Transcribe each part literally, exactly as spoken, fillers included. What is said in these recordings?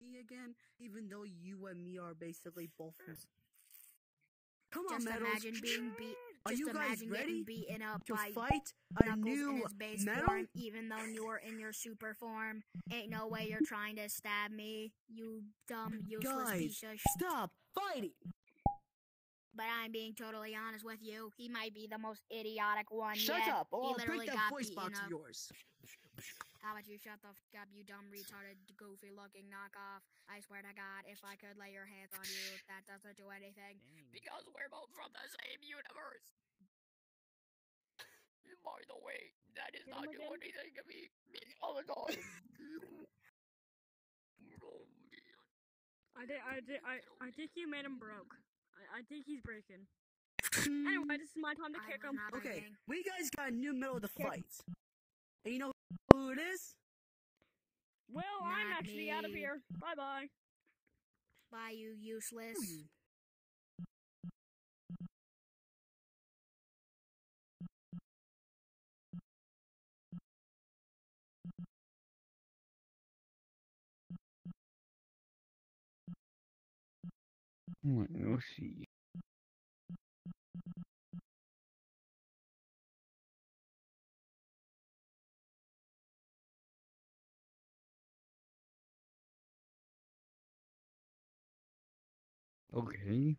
me again, even though you and me are basically both. Come on, Just Metals. imagine being beat. Are Just you guys imagine ready getting beaten up to by fight a Knuckles new in his base Metal? form, even though you're in your super form. Ain't no way you're trying to stab me, you dumb, useless Guys, piece of sh- stop fighting! But I'm being totally honest with you. He might be the most idiotic one Shut yet. up, or He I'll literally break that got voice beaten box up. of yours. How about you shut the f up, you dumb, retarded, goofy-looking knockoff? I swear to God, if I could lay your hands on you, that doesn't do anything. Dang. Because we're both from the same universe. By the way, that is not doing anything to me. All the time. I think I think I I think you made him broke. I, I think he's breaking. Anyway, this is my time to kick him. Okay, we guys got a new middle of the fight. And you know who it is? Well, Not I'm actually me. out of here. Bye bye. Bye, you useless. Hmm. Let's see. Okay.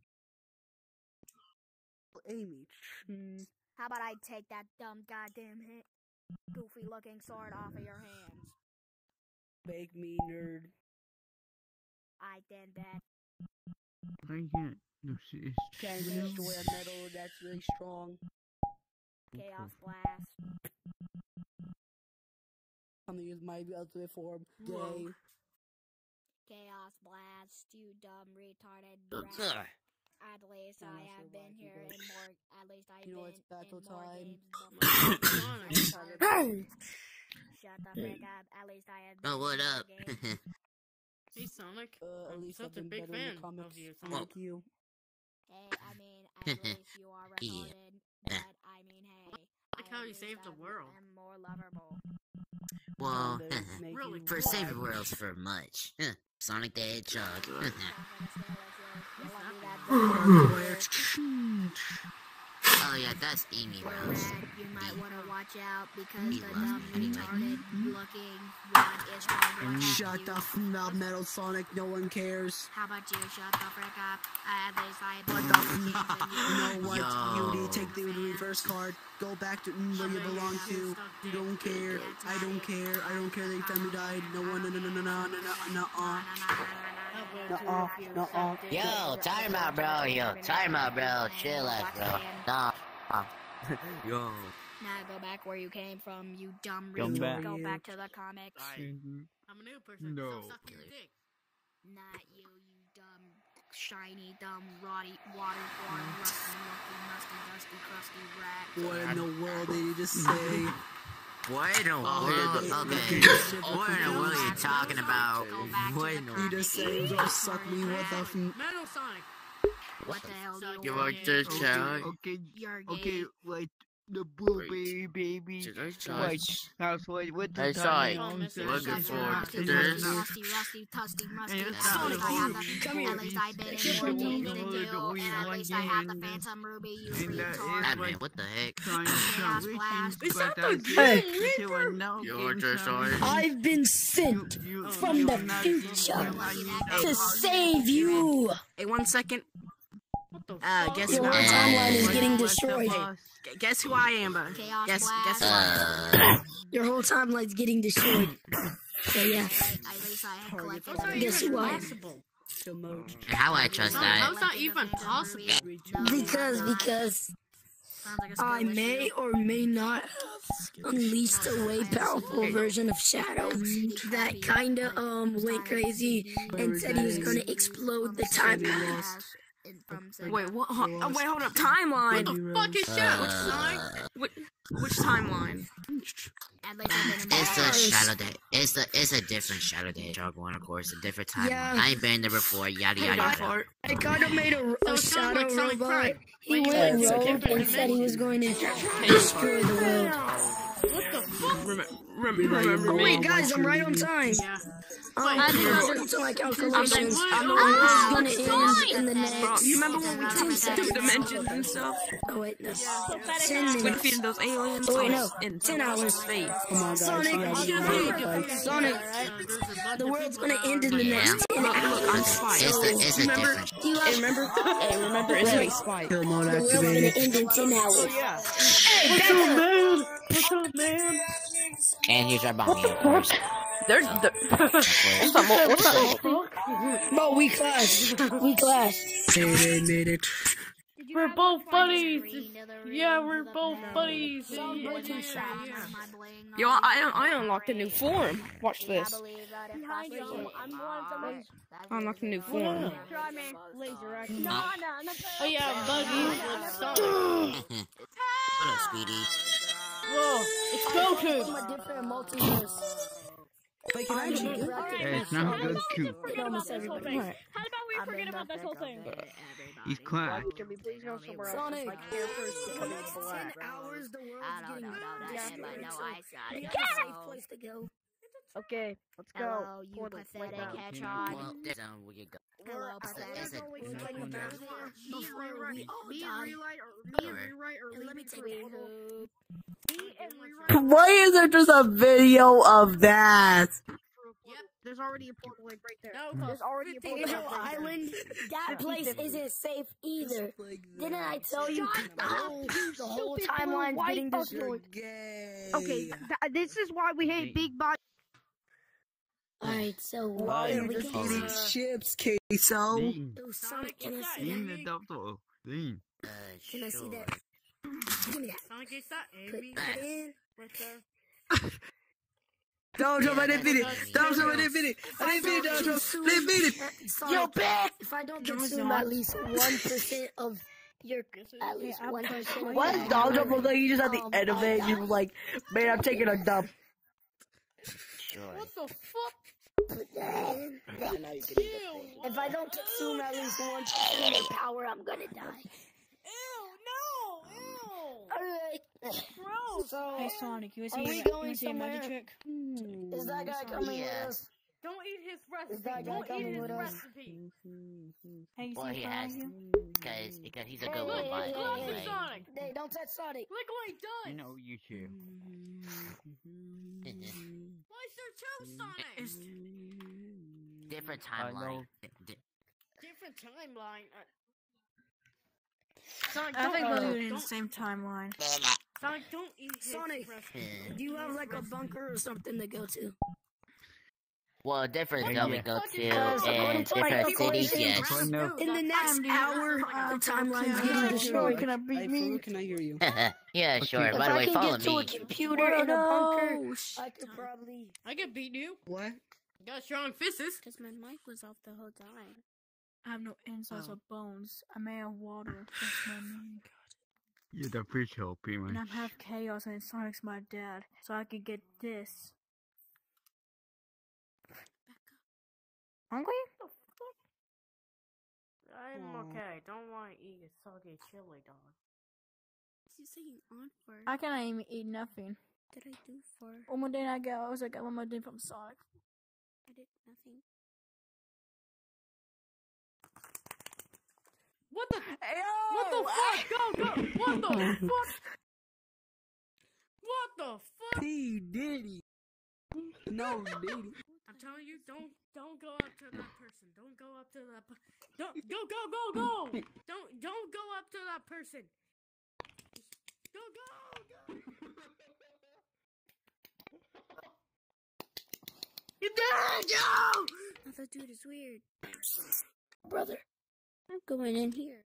Amy. Hmm. How about I take that dumb goddamn hit, goofy looking sword off of your hands? Make me nerd. I did that. I can't. No, it's Can't true. destroy a metal that's really strong. Chaos blast. I'm gonna use my ultimate form. Gay. Whoa. Chaos blast, you dumb retarded brat. At least I have been here in more. At least I've You know been it's battle in more time. games before. Shut the frick up. At least I have been Oh, what in more up? games. Hey Sonic, Uh, at I'm least such I've a been big better in fan the comics of you, than Sonic. you. Hey, I mean, at least you are retarded. But I mean, hey. I like I how at you least saved the I'm- world. I'm more lovable. Well, Make Really? you for cry. saving worlds for much. Sonic the Hedgehog. Oh yeah, that's Amy Rose. You might want to watch out because He the loves dumb me anyway. retarded looking one is trying to attack Shut you. the f up, Metal Sonic. No one cares. How about you shut the frick up? At least I What the f? You know what? Yo. You need to take the reverse card. Go back to mm, where you belong to. You don't care. I don't care. I don't care that your family died. No one. No no no no no no no no. uh. Nuh-uh, nuh-uh. Yo, time out, bro. Yo, time out, bro. Chill out, bro. Nah. Yo. Now go back where you came from, you dumb Come retard. back. Go back to the comics. Mhm. I'm a new person, No. so suck your dick. Not you, you dumb, shiny, dumb, rotty, water-born, rusty, lucky, musty, dusty, crusty rat. What in the world did you just say? What in the Oh, world? they- Okay. they- What in the world are you talking about? Go back to What the in the You just said you gonna suck me. What the f? Metal Sonic. What the hell do you You want? want to try? Okay, You're gay. okay, like the blueberry baby. Should I try? Like, that's what, what the Hey, time Sonic, on looking says. Shut for your rusty, this. rusty, rusty, tusty, musty. And At it's not least I have a the, Come here. at least I've been It's in more the games one than that you, we and at want least I have the and- Phantom Ruby, you and that is retard. Ah, man, what the heck? Trying Chaos to blast. Is that the that's Grim it. You are now You're game just time. sorry. I've been sent You- you- from you the are not future game time. to save you. Hey, one second. What the Uh, fuck? guess Your what? whole Uh, timeline is what- getting What's the destroyed. boss? Gu- Guess who I am, bro? Chaos Guess, guess blast. what? Uh, Your whole timeline's getting destroyed. So yeah, At least I had collected How's that Guess even who I am? possible? how I trust No, that? how's that even possible? because because Sounds like a I skill may issue. or may not have unleashed a way powerful version of Shadow that kinda um went crazy and said he was gonna explode the timeline. Wait, what? Huh, oh, wait, hold up. Timeline. What the fuck is that? Which Uh, Sonic? Which, which timeline? At least I've been in It's the more Yes. Shadow Day. It's the it's a different Shadow Day Hedgehog one, of course, a different time. Yeah. I ain't been there before. Yada yada yada. I kinda made a, So a it sounds Shadow like Sonic robot. Prime. He Wait, went it's a rogue different and said he was dimension. going to destroy the world. What the fuck? Remember, remember me? Wait, guys, I'm right on time. Yeah. Um, Wait, according to my calculations, I'm the the one world's who's gonna end in the Bro, next. you remember when we two took seconds. two dimensions and stuff? Oh wait, no. We Ten minutes. defeated those aliens. Oh wait, no. In Ten hours. space. Come on, guys. Sonic, we gotta do Sonic, the world's gonna end in the next ten Look, look, I'm hours. Spike. It's a, it's a Remember? different. You Hey, have remember? Hey, remember? It's me, Spike. Kill mode the world's gonna activated. end in ten hours. Yeah. Hey, back up. Man, what's up, man? And here's our bombing, of course. There's the. What's up? Mo- What's up? Bro, we clashed. We clashed. Made it, made it. We're both buddies. Yeah, we're both buddies. Some Yeah, breaking yeah, shot. yeah. Yo, I I unlocked a new form. Watch this. Behind you, I'm one I unlocked a new form. Try me. Laser X. No. No, no, no. Oh yeah, buddies with Sonic. What up, Speedy? Whoa, it's Goku. From a different multiverse. Wait, can I actually do it? Hey, it's not good cute. Forget about this whole thing. What? How about we forget about this whole thing? He's class. Can we please go somewhere else? Sonic, My character's in the becoming next black. ten hours, the world's I don't getting know about that, destroyed, but no, so I got we it. have a safe place to go. Okay, let's go. Hello, you Portal, right pathetic now. hedgehog. Well, that's um, where you go. Hello, It's a- pathetic. it's a- Before we all Me die. rewrite or me Alright. rewrite or And let me leave take it a photo. Me and rewrite. Why is there just a video of that? Yep, there's already a portal like right there. No, there's already a Angel portal right there. Island, that place isn't safe either. Didn't I tell you the whole, the whole stupid timeline's blue getting white destroyed? Gay. Okay, th- this is why we hate big body. Alright, so Why why are are we we just going eating to chips, queso? Lean. do Sonic? Can I see Lean that? the doctor. Lean. Uh, Can I see sure. that? Give me that. Sonic is that Put Amy it in. right there. Donald Trump, I didn't beat it. Donald Trump, I didn't beat it. I didn't beat it, Donald Trump. I didn't beat it. Sonic, if I don't consume at least one percent of your, at least one percent of Why your does Donald Trump look like he's just at the um, end of it? He was like, man, I'm taking a dump. Sure. What the fuck? put that in. If I don't consume at least one percent of your power, I'm gonna die. Ew, no, ew. Alright. Gross. So, Hey Sonic, you wanna are see, we you going wanna see a magic somewhere? trick? Is that guy coming Yeah. with us? Don't eat his recipe. Is that guy Don't eat coming his with us? recipe. Hey, you Well, see he Sonic has here? because because he's a Hey, good hey, one, hey, but hey, Look hey, at like, Sonic. Hey, don't touch Sonic. Look what he You does. know you too. Why is there two Sonics? different I know. timeline. D- Different timeline. Uh, Sonic, I don't, think uh, we're in the don't, same timeline. Sonic, don't eat his Sonic. recipe. Do you have like a bunker or something to go to? Well, different Hey, stuff we yeah. go to Because according and to my different cities, calculations, yes. I know. In the next hour, the timeline's getting destroyed. Can I Hey, beat me? Farouk, can I hear you? Yeah, sure. If By the I way, can follow get to a me. computer in a bunker, I could probably. I can beat you. What? You got strong fists. Because my mic was off the whole time. I have no insides Oh. or bones. I'm made of water. That's my name. You're the fish hole, pretty And I'm much. half chaos and Sonic's my dad. So I can get this. Hungry? I'm Aw. okay. Don't want to eat a soggy chili dog. What's he saying on for? I cannot even eat nothing. What did I do for? One more day I go, I was like, one more day from Sonic. I did nothing. What the? What the fuck? Go, go. What the fuck? What the fuck? P. Diddy. No, Diddy. I'm telling you, don't don't go up to that person. Don't go up to that. Per- don't go go go go. Don't don't go up to that person. Go go go. You did it, Joe! Oh, that dude is weird. Brother. I'm going in here.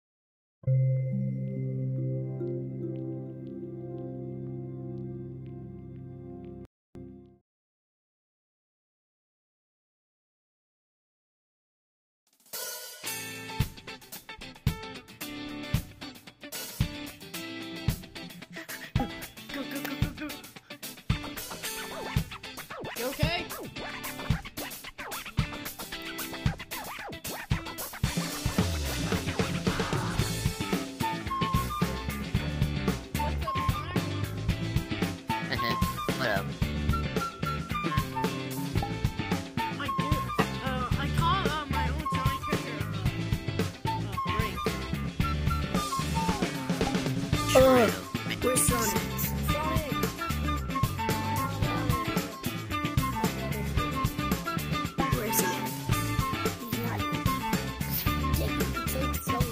Go go go go go. You okay? What up? I do. Uh, I call uh, my own Sonic character uh, uh, Break. Oh, where's Sonic? Where is he at? He's not here. Take it, take it slowly.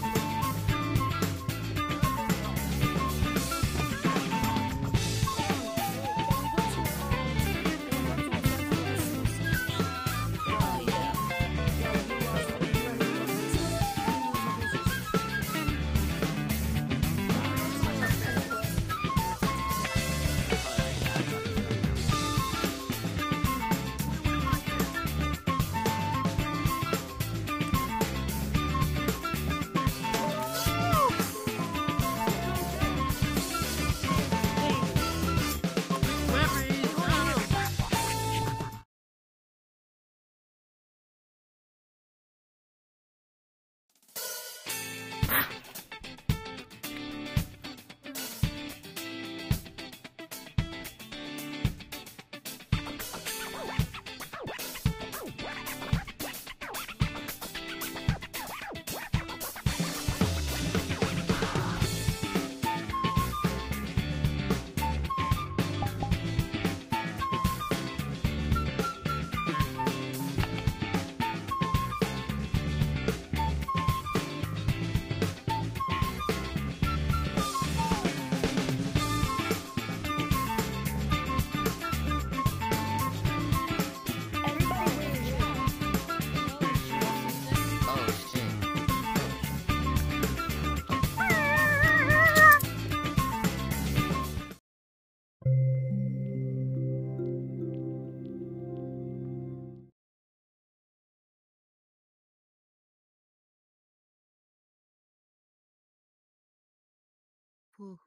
Whew.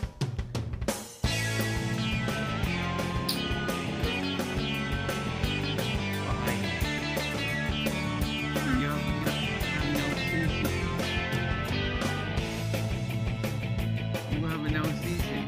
You have no season.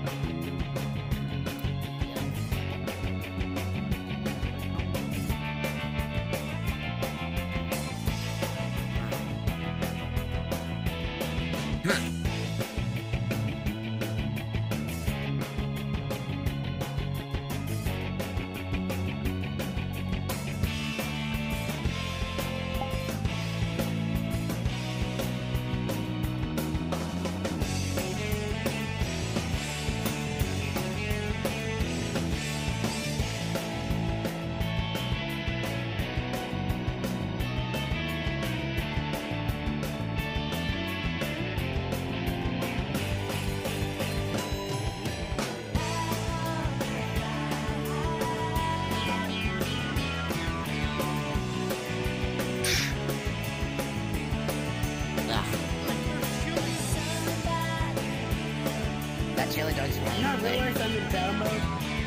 That chili dog's Did you not realize I'm in down mode?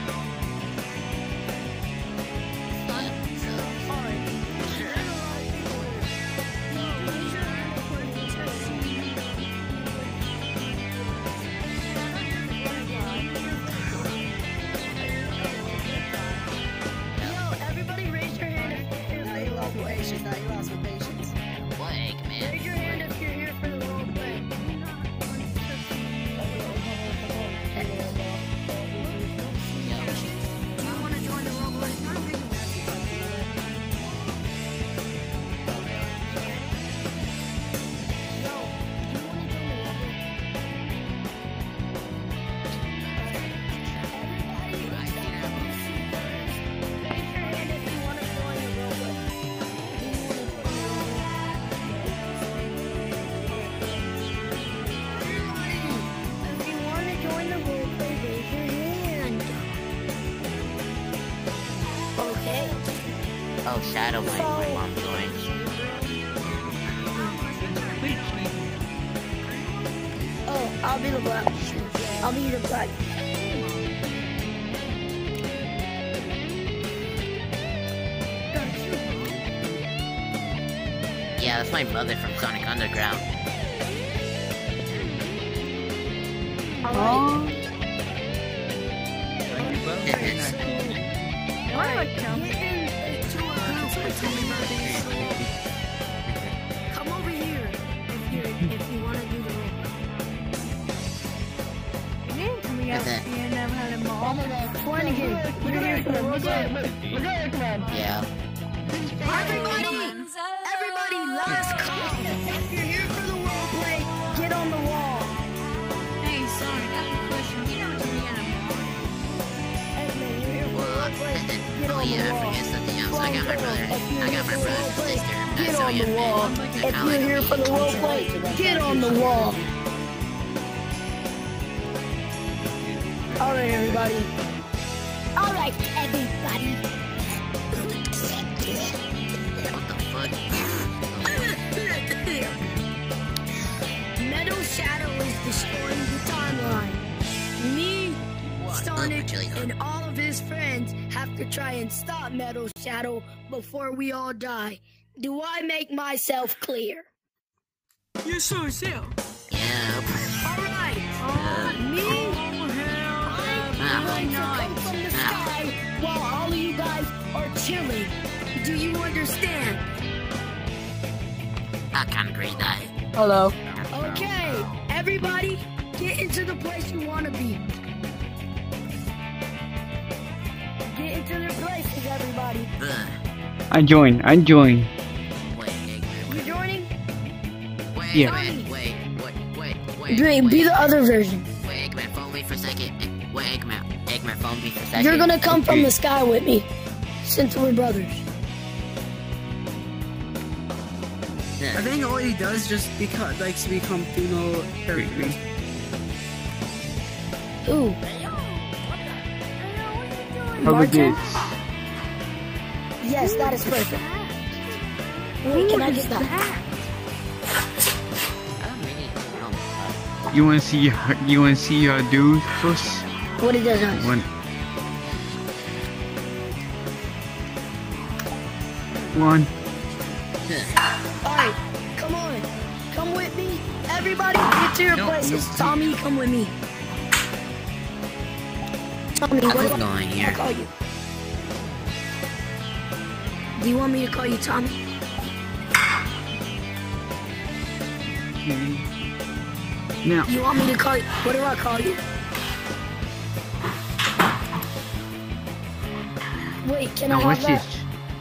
Everybody raise your hand if you're Now you lost my patience. Now you lost my patience. What, Eggman? Raise your hand if you're here for the role play. Do you want to join the roleplay? Oh, Shadow, my, my mom joined. Oh, I'll be the black. I'll be the black. Yeah, that's my mother from Sonic Underground. Alright. Thank you both. on, get into a group. Come over here if you if you want to do the role. Coming out and I've had a mall. Flanagan, you're here for the role play. Yeah. Everybody, everybody, last call. If you're here for the role play, get on the wall. Hey, sorry, that's a question. You know what you're gonna Edmund, you're here for the role play. Get Oh on the yeah, I wall. forget something else. I got my brother. I got my brother and sister. Get That's how on you the wall. fit. If you're here for the role play, get on the wall. All right, everybody. All right, everybody. What the fuck? Metal Shadow is destroying the timeline. Me, Sonic, and all of his friends have to try and stop Metal Shadow before we all die. Do I make myself clear? You sure do. Yeah. All right. Me, I'm going to come from the sky while all of you guys are chilling. Do you understand? I can't agree that. Hello. Okay, everybody, get into the place you want to be. Get into their places, everybody. Ugh. I join. I join. Wait, Eggman. You joining? Wait, Yeah. Eggman. Wait, wait, wait, wait. Great, wait, be the other version. Wait, Eggman, phone me for a second. Wait, Eggman. Eggman, phone me for a second. You're gonna come from the sky with me, since we're brothers. I think all he does just because likes to become female characters. Ooh. How about this? Yes, that is perfect. Wait, can I get that? You wanna see? You wanna see your dude first? What it does on? One. One. Alright, come on. Come with me. Everybody, get to your No, places. no. Tommy, come with me. Tommy, what What's do going I here? call you? Do you want me to call you Tommy? Okay. Now. You want me to call you? What do I call you? Wait, can I Now have what's that? this?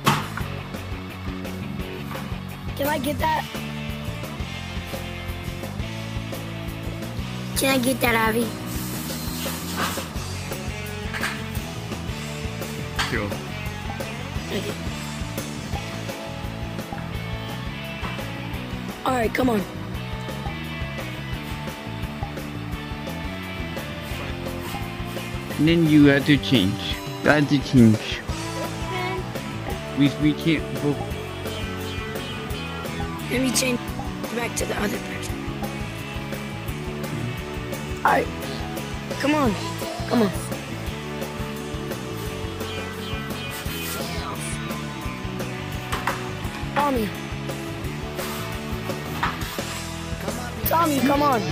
Can I get that? Can I get that, Avi? Sure. Okay. All right, come on. And then you have to change. You have to change. We we can't go. Let me change back to the other person. All right, come on, come on. Tommy. Tommy, come on.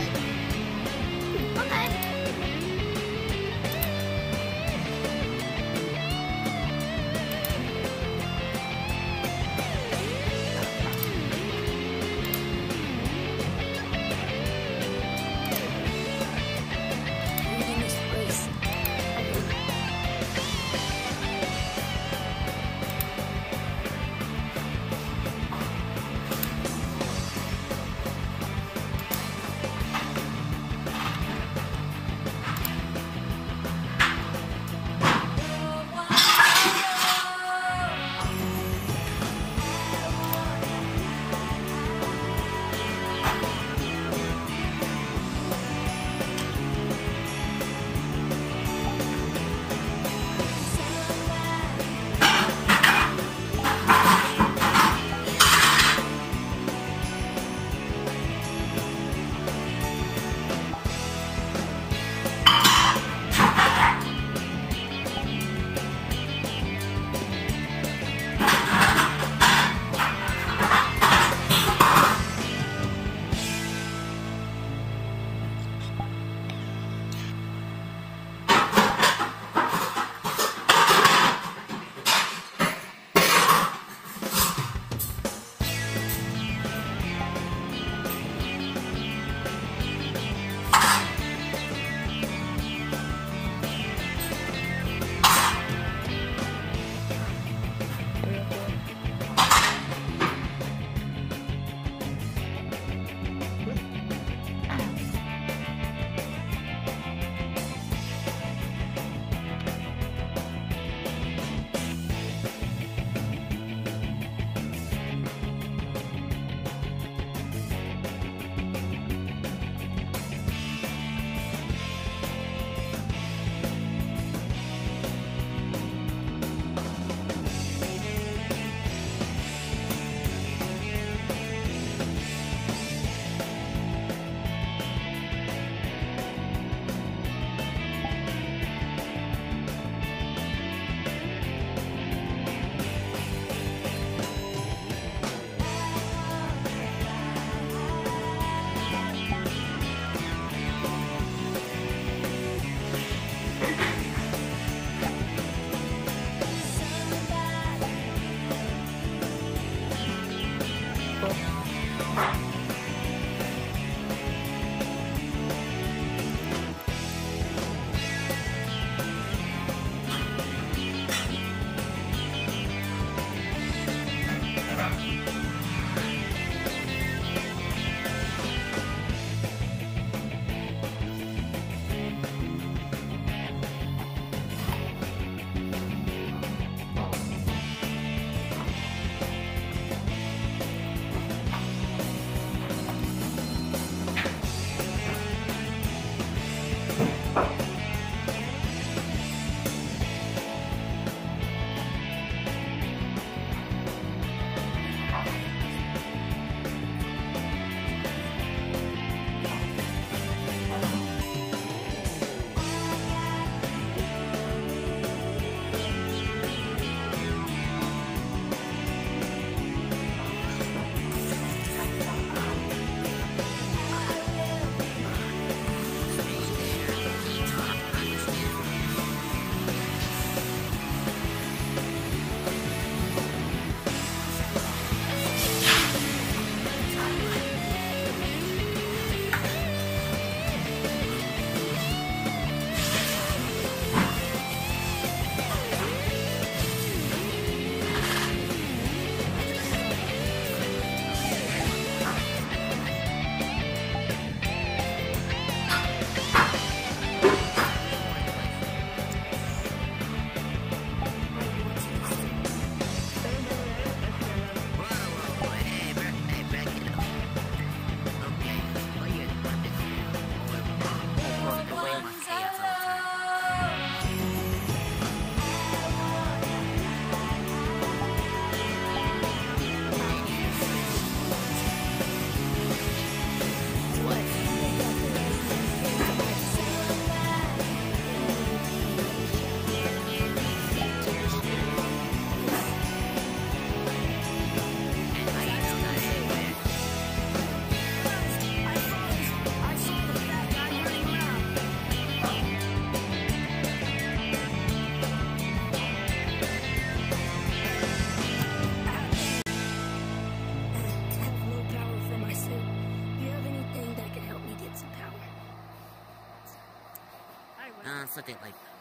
something like that.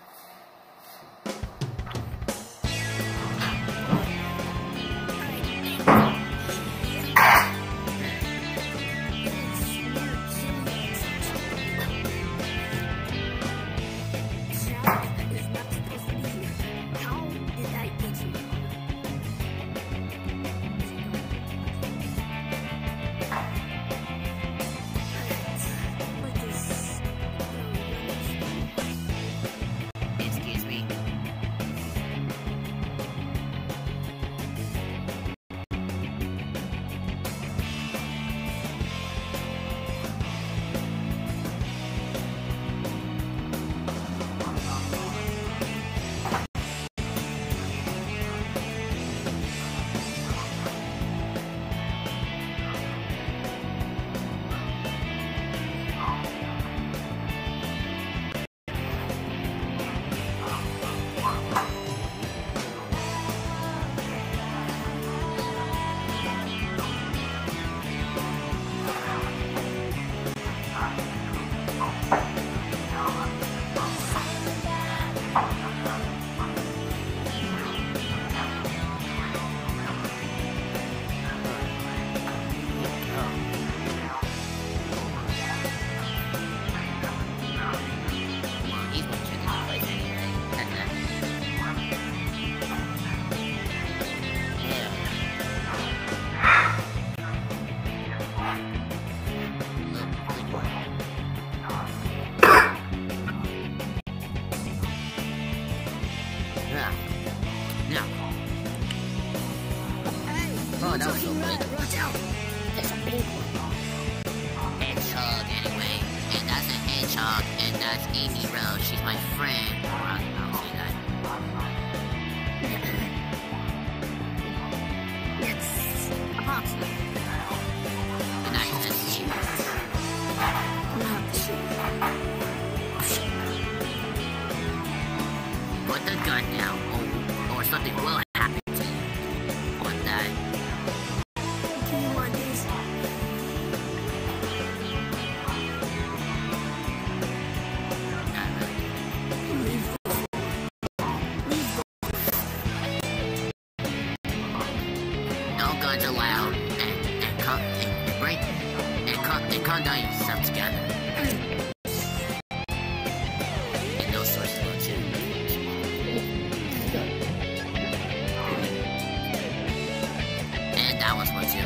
Oh, that was so big. Watch out! There's a big one. Hedgehog, anyway. And that's a hedgehog, and that's Amy Rose. She's my friend. I'll, I'll say that. It's a box. And that's a sheep. Put the gun down, or, or something will happen to you. On that. Do you want this? Not really. Leave Leave No guns allowed, and, and, con and break, and, con and conduct yourself together. And those sorts of things too. And that was one too.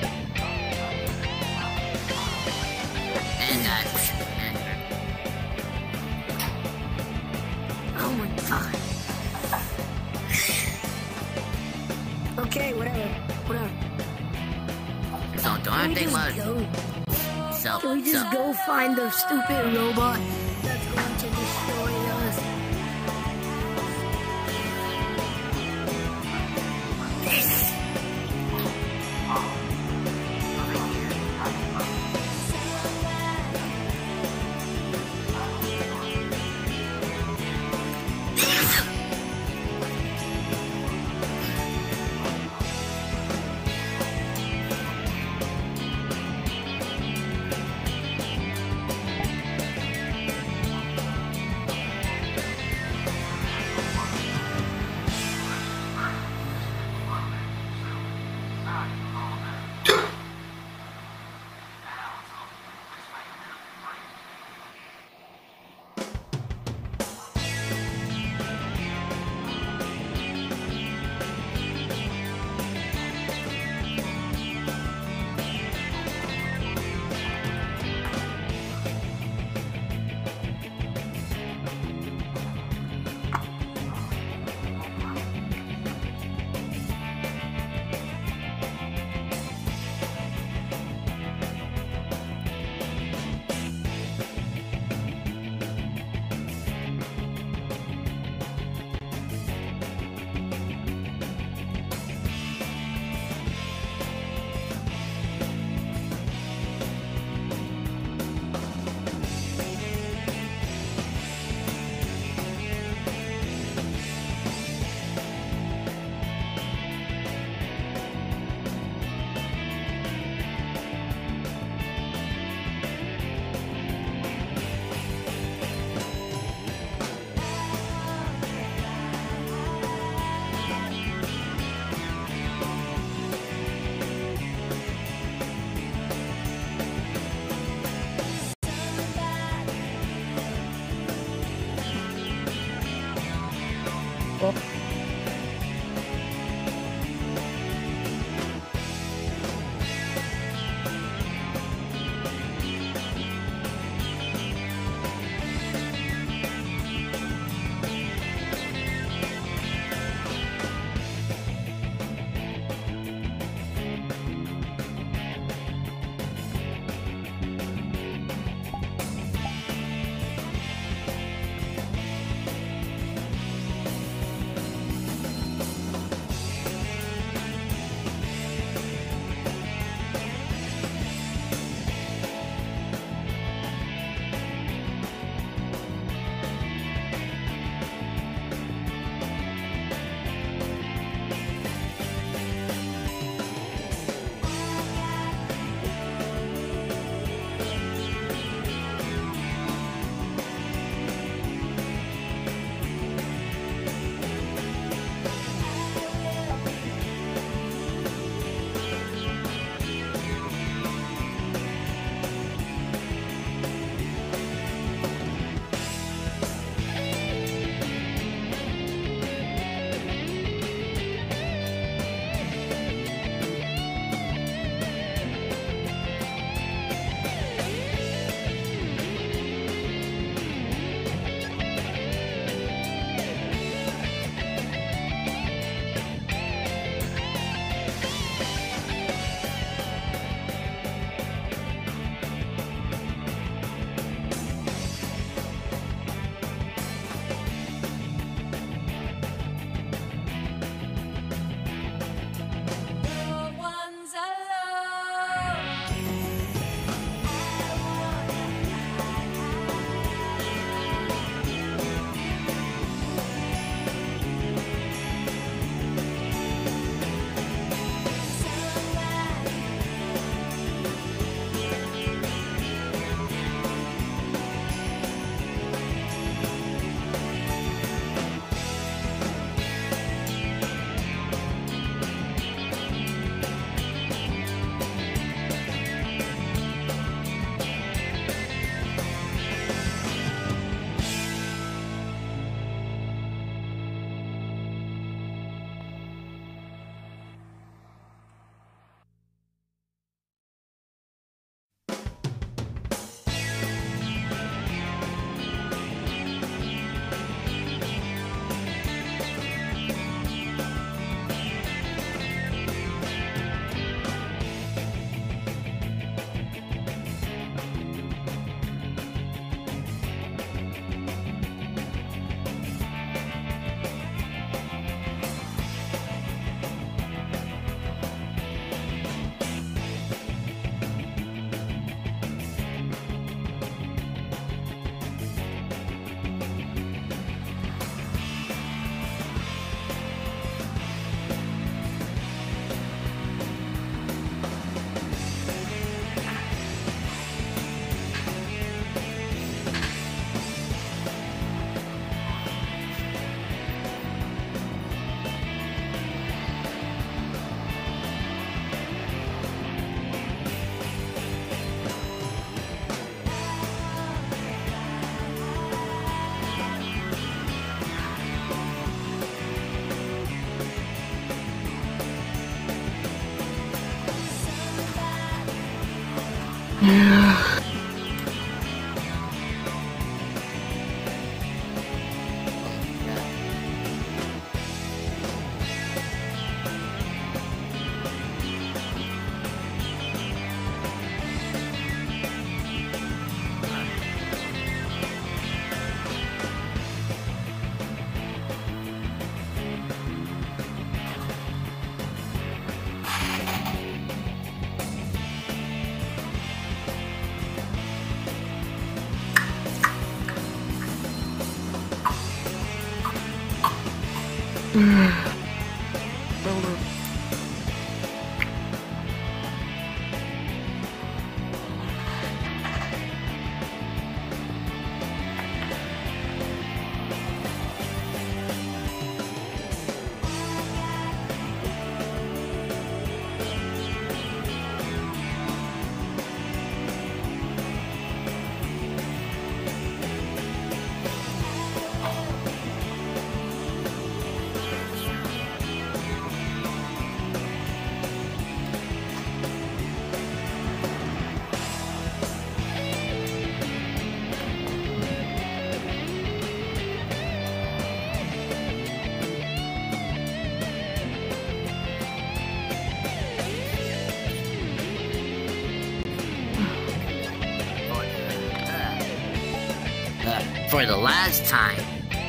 And that. And Oh my god. Okay, whatever. Whatever. so the Can only we thing just was. go? So, Can we just so, go find the stupid robot that's going to destroy us? Yes. Oh. for the last time.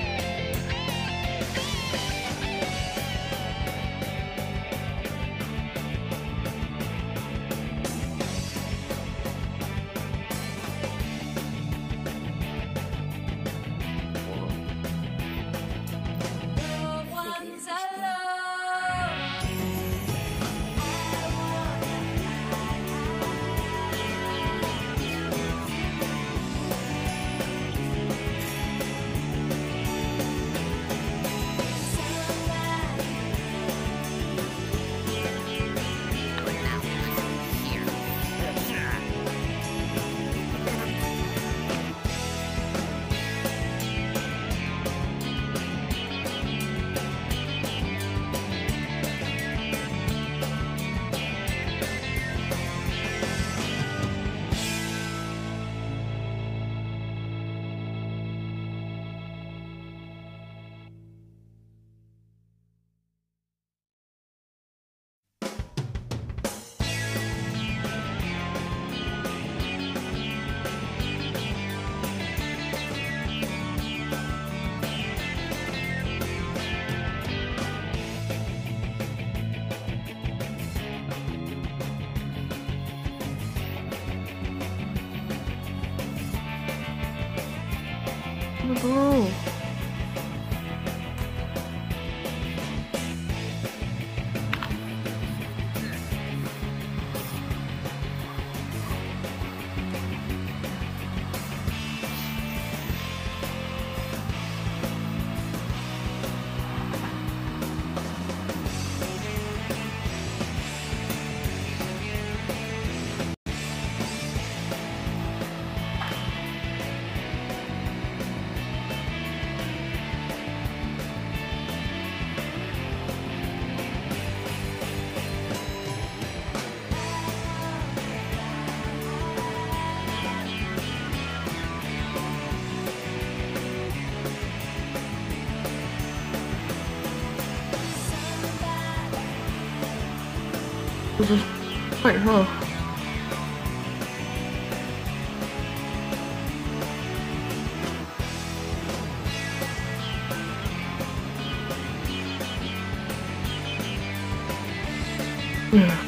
Bro. Wait, huh? Yeah.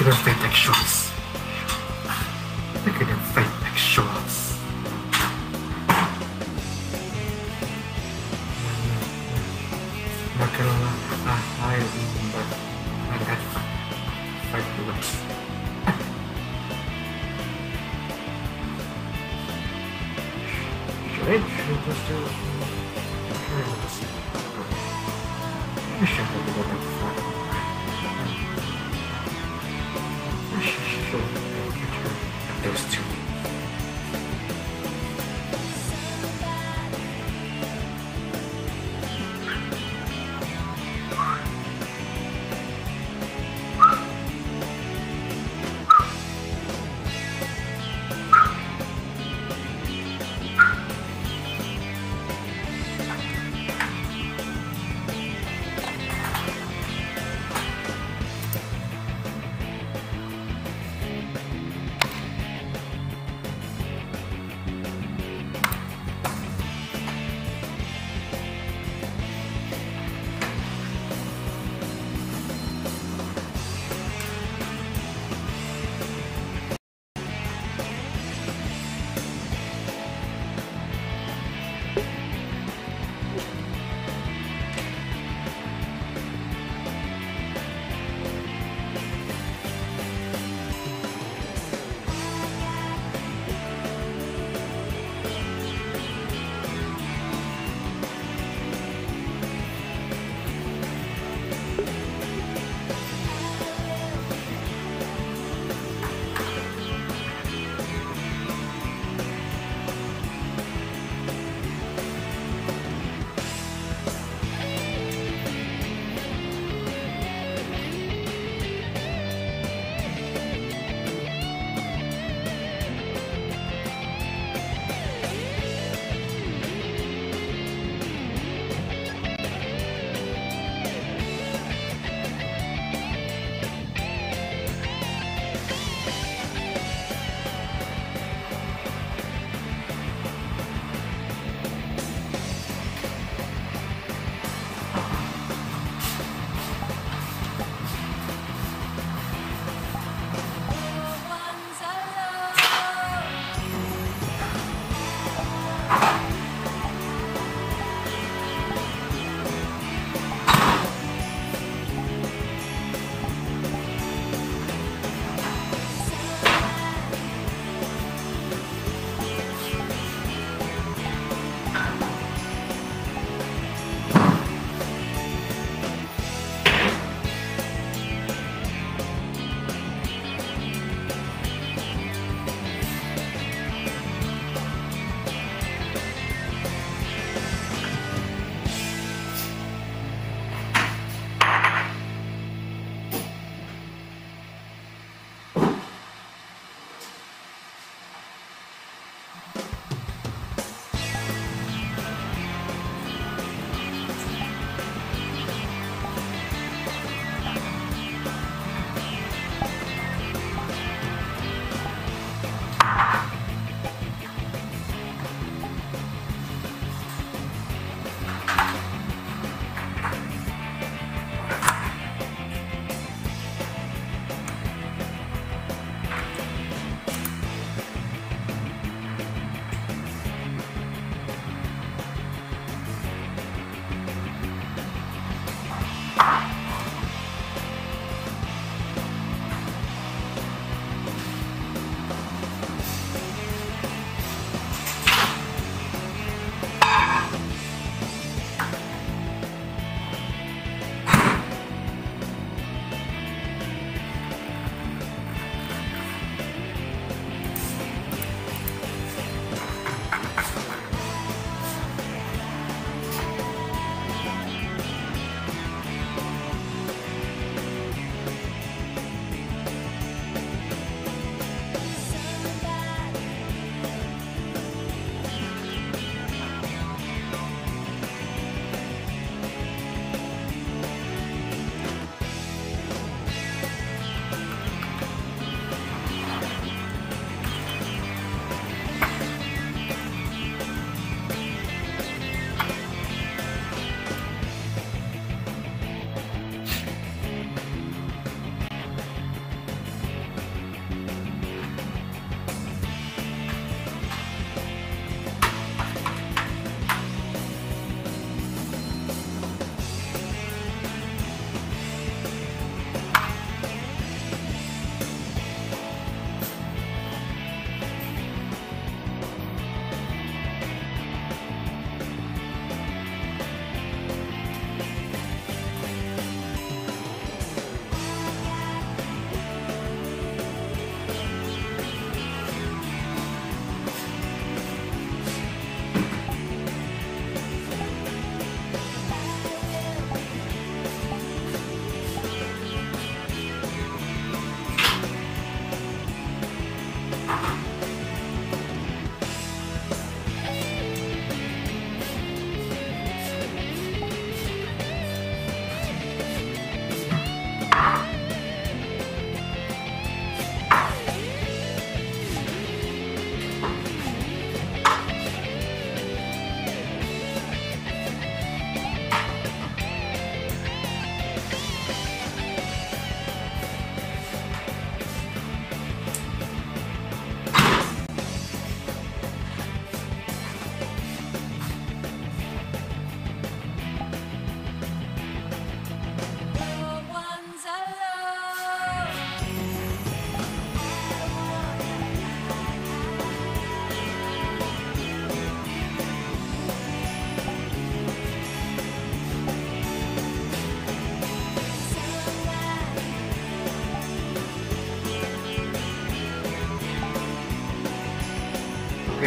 Look at them fake like shots. Look at them fake like shots. Not gonna lie, I but I got five bullets. Should I just do I should have to go back to five. I should have those two.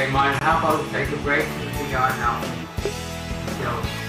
Okay, Maya, how about we take a break from the V R now? Yo.